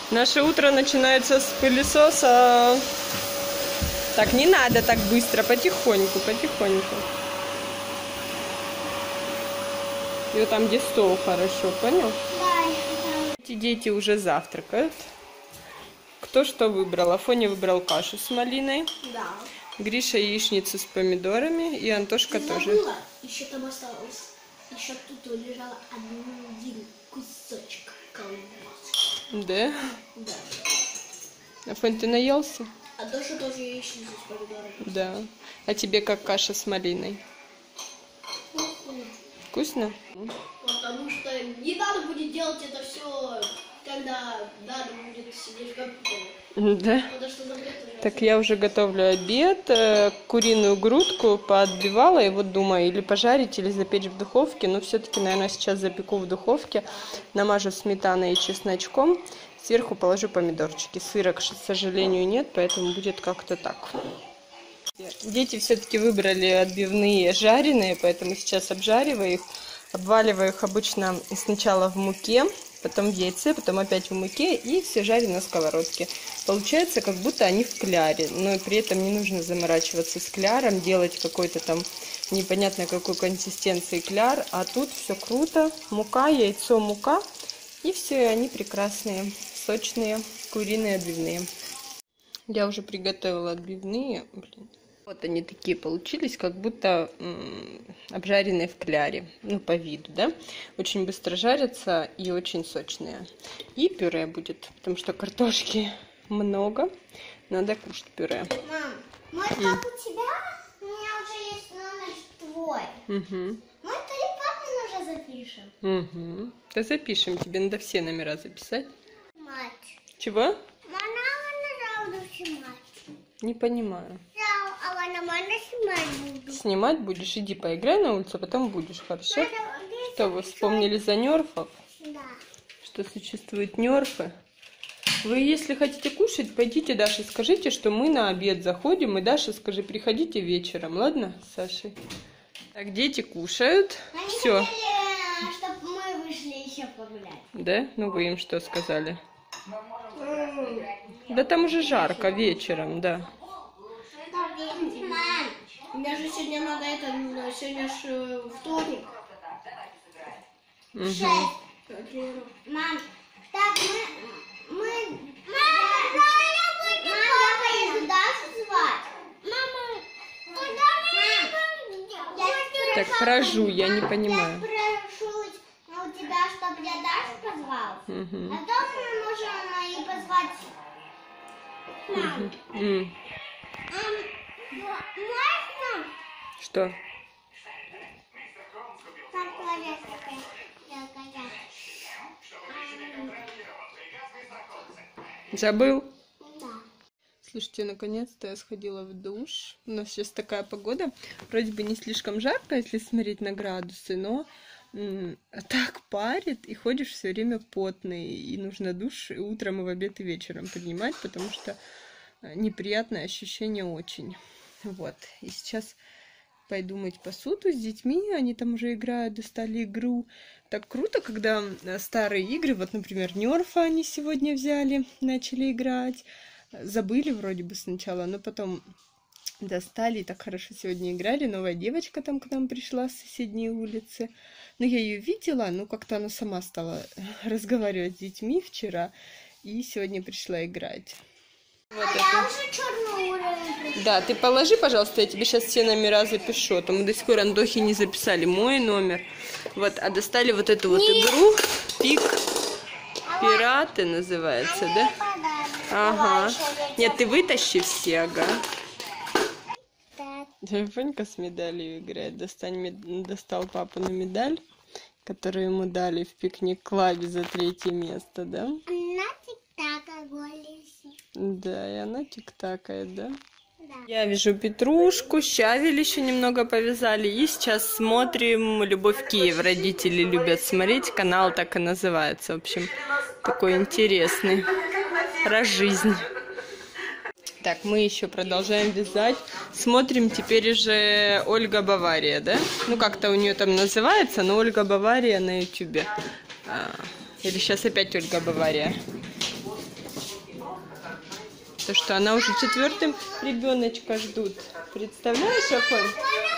Наше утро начинается с пылесоса. Так, не надо так быстро, потихоньку, потихоньку. И вот там, где стол, хорошо, понял? Да. Эти дети уже завтракают. Кто что выбрал? Афоня выбрал кашу с малиной. Да. Гриша яичницу с помидорами. И Антошка тоже. Еще там осталось. Еще тут лежал один кусочек колбаски. Да? Да. Афонь, ты наелся? А Тоша тоже яичницу с помидорами. Да. А тебе как каша с малиной? Вкусно? Потому что не надо будет делать это все, когда надо будет сидеть в компьютере. Да. Потому что запрет уже. Так я уже готовлю обед. Куриную грудку поотбивала. И вот думаю, или пожарить, или запечь в духовке. Но все-таки, наверное, сейчас запеку в духовке. Намажу сметаной и чесночком. Сверху положу помидорчики. Сыра, к сожалению, нет, поэтому будет как-то так. Дети все-таки выбрали отбивные жареные, поэтому сейчас обжариваю их. Обваливаю их обычно сначала в муке, потом в яйце, потом опять в муке и все жарю на сковородке. Получается, как будто они в кляре, но при этом не нужно заморачиваться с кляром, делать какой-то там непонятно какой консистенции кляр, а тут все круто. Мука, яйцо, мука, и все, они прекрасные, сочные, куриные отбивные. Я уже приготовила отбивные. Вот они такие получились, как будто обжаренные в кляре, ну по виду, да. Очень быстро жарятся и очень сочные. И пюре будет, потому что картошки много, надо кушать пюре. Мам, может как у тебя? У меня уже есть номер твой. Угу. Может, или папин уже запишем? Угу. Да запишем, тебе надо все номера записать. Мать. Чего? Снимать. Не понимаю. А вона снимать буду. Снимать будешь? Иди поиграй на улице, а потом будешь, хорошо? Что, вы вспомнили за нерфов? Да. Что существуют нерфы? Вы, если хотите кушать, пойдите Даше, скажите, что мы на обед заходим, и Даша, скажи, приходите вечером, ладно, с Сашей? Так, дети кушают. Все. Чтобы мы вышли еще погулять. Да? Ну вы им что сказали? Да там уже жарко вечером, да. Мам, мне же сегодня надо это, сегодня же вторник. Угу. Мам, так мы... Мама, я поеду Дашу звать. Мама, куда мы? Так, прожу, я не понимаю. Я прошу у тебя, чтобы я Дашу позвал. Угу. А тоже мы можем и позвать... Мам. Можно? Что? Забыл? Да. Слушайте, наконец-то я сходила в душ. У нас сейчас такая погода. Вроде бы не слишком жарко, если смотреть на градусы, но так парит, и ходишь все время потный. И нужно душ и утром, и в обед, и вечером принимать, потому что неприятное ощущение очень. Вот. И сейчас пойду мыть посуду с детьми. Они там уже играют, достали игру. Так круто, когда старые игры, вот, например, Нерфа они сегодня взяли, начали играть. Забыли вроде бы сначала, но потом достали и так хорошо сегодня играли. Новая девочка там к нам пришла с соседней улицы. Но я ее видела, но как-то она сама стала разговаривать с детьми вчера. И сегодня пришла играть. Вот это. Я уже черный уровень. Да, ты положи, пожалуйста, я тебе сейчас все номера запишу. А то мы до сих пор Антохи не записали мой номер. Вот, а достали вот эту вот игру. Пик Пираты называется, да? Ага. Нет, ты вытащи все, ага. Фонька с медалью играет. Достал папу на медаль, которую ему дали в пикник-клабе за 3-е место, да? Она тик-така голится. Да, и она тик-такает, да? Да. Я вижу Петрушку, Щавель еще немного повязали. И сейчас смотрим «Любовь в Киев». Родители любят смотреть. Канал так и называется. В общем, такой интересный. Про жизнь. Так, мы еще продолжаем вязать. Смотрим теперь уже Ольга Бавария, да? Ну, как-то у нее там называется, но Ольга Бавария на ютубе. Или сейчас опять Ольга Бавария? То, что она уже 4-м ребеночка ждут. Представляешь, Афонь?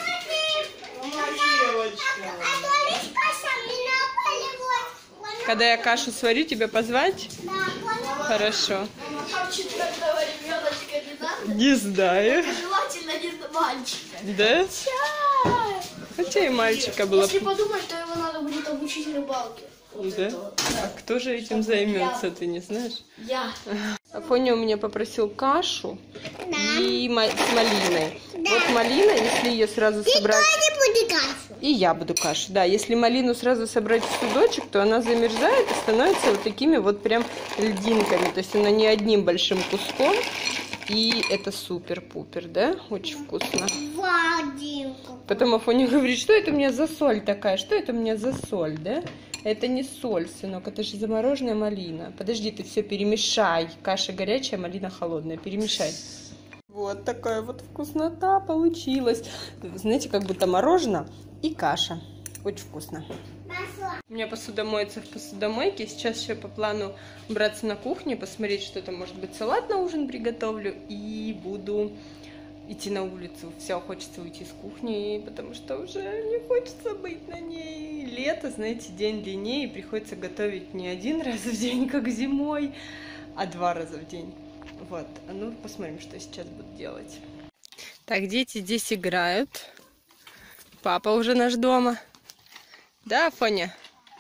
Когда я кашу сварю, тебя позвать? Да. Хорошо. 4-го ребеночка не надо? Не знаю. Желательно не мальчика. Да? Хотя и мальчика было. Если подумать, то его надо будет обучить рыбалке. Да? А кто же этим займется, ты не знаешь? Я. Афоня у меня попросил кашу и с малиной. Вот малина, если ее сразу собрать... И я буду кашу. Да, если малину сразу собрать в судочек, то она замерзает и становится вот такими вот прям льдинками. То есть она не одним большим куском. И это супер-пупер, да? Очень вкусно. Потом Афоня говорит, что это у меня за соль такая? Что это у меня за соль, да? Это не соль, сынок, это же замороженная малина. Подожди, ты все перемешай. Каша горячая, малина холодная. Перемешай. Вот такая вот вкуснота получилась. Знаете, как будто мороженое и каша. Очень вкусно. У меня посуда моется в посудомойке. Сейчас еще по плану убраться на кухню, посмотреть, что там, может быть, салат на ужин приготовлю. И буду идти на улицу. Все, хочется уйти с кухни, потому что уже не хочется быть на ней. Лето, знаете, день длиннее, и приходится готовить не 1 раз в день, как зимой, а 2 раза в день. Вот, ну посмотрим, что сейчас буду делать. Так, дети здесь играют. Папа уже наш дома. Да, Афоня?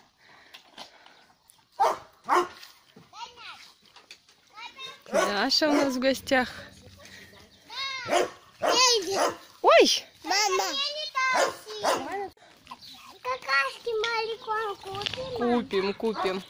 Даша у нас в гостях. Ой! Мама! Какашки Купим.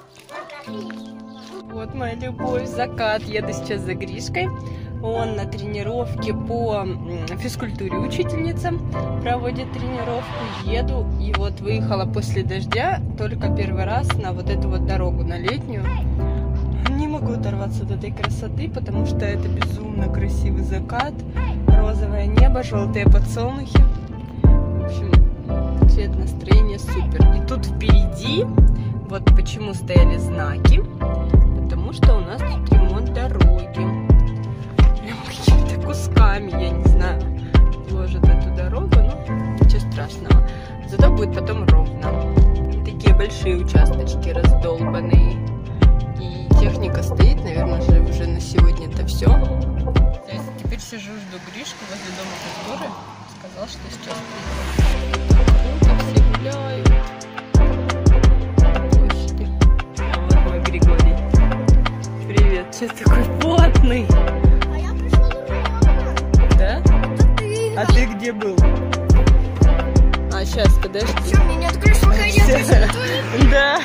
Вот моя любовь, закат. Еду сейчас за Гришкой. Он на тренировке по физкультуре, учительница проводит тренировку. Еду, и вот выехала после дождя только 1-й раз на вот эту вот дорогу, на летнюю. Не могу оторваться от этой красоты, потому что это безумно красивый закат. Розовое небо, желтые подсолнухи. В общем, цвет настроения супер. И тут впереди, вот почему стояли знаки, потому что у нас тут ремонт дороги. Прям какими-то кусками, я не знаю, ложат эту дорогу, ну, ничего страшного. Зато будет потом ровно. Такие большие участочки раздолбанные. И техника стоит, наверное, уже на сегодня это все. Теперь сижу, жду Гришку возле дома культуры. Сказал, что сейчас приедет. Все гуляют. Площади. А вот мой Григорий. Привет. Что такой потный? А я пришла домой. Да? А ты где был? А, сейчас, подожди. Все, мне не откроешь, пока я Да.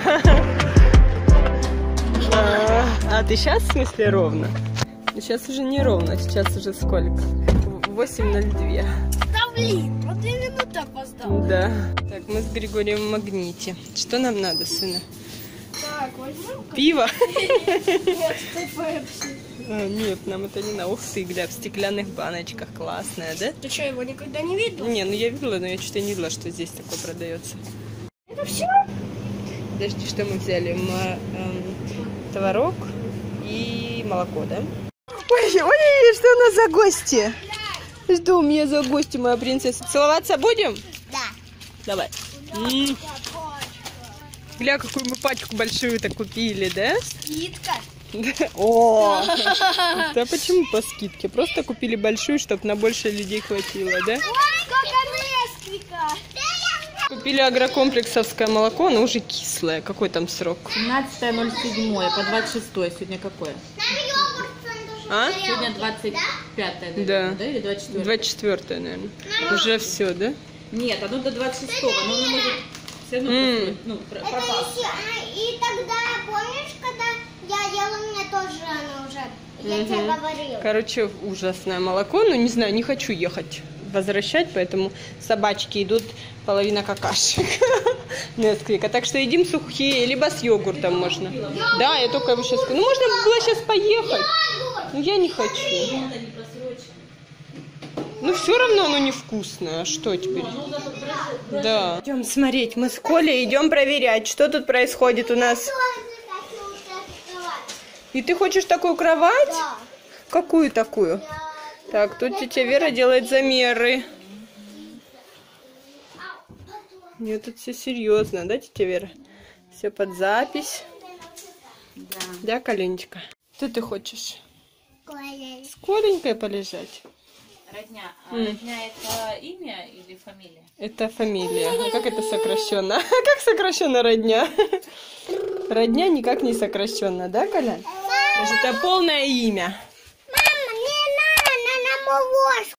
А ты сейчас, в смысле, ровно? Сейчас уже не ровно, сейчас уже сколько? 8:02. Да блин, вот именно так опоздал. Да. Так, мы с Григорием в Магните. Что нам надо, сына? Так, возьмем. Пиво? Нет, ты пепси. Нет, нам это не надо. Ух ты, гля, в стеклянных баночках. Классная, да? Ты что, его никогда не видел? Не, ну я видела, но я что-то не видела, что здесь такое продается. Это все? Подожди, что мы взяли? Творог и молоко, да? Ой, что у нас за гости? Что у меня за гости, моя принцесса? Целоваться будем? Да. Давай. Гля, какую мы пачку большую-то купили, да? Скидка. О! Да почему по скидке? Просто купили большую, чтобы на больше людей хватило, да? Ой, сколько несколько. Купили агрокомплексовское молоко, оно уже кислое. Какой там срок? 17.07, по 26 сегодня какое? А? Сегодня 25, наверное, Да. да? Или 24? 24, наверное. Уже все, да? Нет, оно до 26-го, но оно может все равно ну, пропасть. И тогда, помнишь, когда я ела, у меня тоже оно уже, я тебе говорила. Короче, ужасное молоко. Ну, не знаю, не хочу ехать возвращать, поэтому собачки идут половина какашек. Несквика. Так что едим сухие, либо с йогуртом можно. Да, я только его сейчас... Ну, можно было сейчас поехать. Но я не хочу. Ну, все равно оно невкусное. А что теперь? Да. Идем смотреть. Мы с Колей идем проверять, что тут происходит у нас. И ты хочешь такую кровать? Да. Какую такую? Так, тут тетя Вера делает замеры. Нет, тут все серьезно, да, тетя Вера? Все под запись. Да. Да, Коленечка? Что ты хочешь? С Коленькой полежать? Родня. А родня это имя или фамилия? Это фамилия. А как это сокращенно? Как сокращенно родня? Родня никак не сокращенно, да, Коля? Это полное имя. Мама, не надо, на